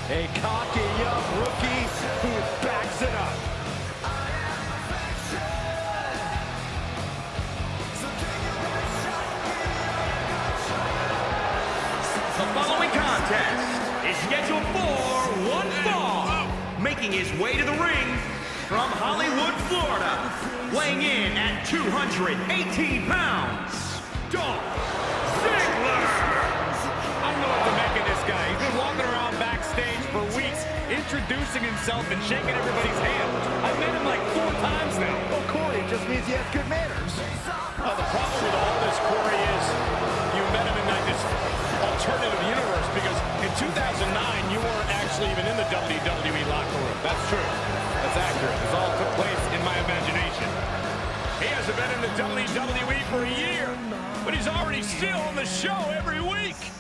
A cocky young rookie who backs it up. The following contest is scheduled for one fall. Making his way to the ring from Hollywood, Florida, weighing in at 218 pounds, Dolph Ziggler. I don't know what to make of this guy. He's been walking around backstage for weeks, introducing himself and shaking everybody's hand. I've met him like 4 times now. Well, Corey, it just means he has good manners. The problem with all this, Corey, is you met him in like this alternative universe, because in 2009, you weren't actually even in the WWE locker room. That's true. That's accurate. This all took place in my imagination. He hasn't been in the WWE for a year, but he's already still on the show every week.